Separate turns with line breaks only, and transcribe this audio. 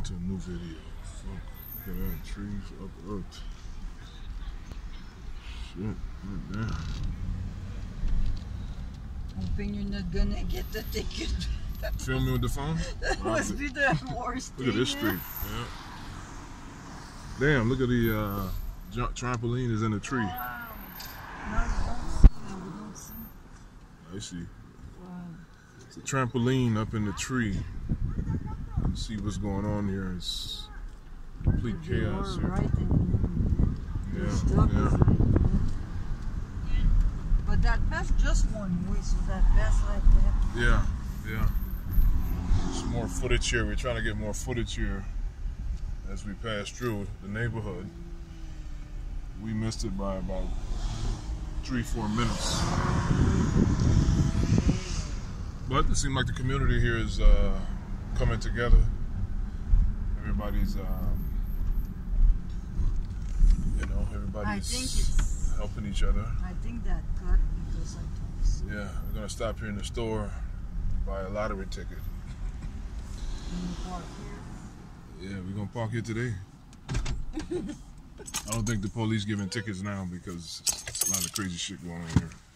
into a new video. Fuck. Look at that. Trees unearthed. Shit. Right there.
Hoping you're not gonna get the ticket.
Film me with the phone?
That must be the worst thing.
Look at this street. Yeah. Damn, look at the trampoline is in the tree.
Wow. No, we don't see.
I see.
Wow.
It's a trampoline up in the tree. You see what's going on here. It's complete chaos here.
Right
Yeah,
yeah. But that pass just one way, so that pass like that.
Yeah, yeah. Some more footage here. We're trying to get more footage here as we pass through the neighborhood. We missed it by about 3-4 minutes. But it seems like the community here is coming together. Everybody's, everybody's helping each other.
I think that cut because I don't see.
Yeah, we're gonna stop here in the store, buy a lottery ticket.
Park here.
Yeah, we're gonna park here today. I don't think the police giving tickets now because it's a lot of crazy shit going on here.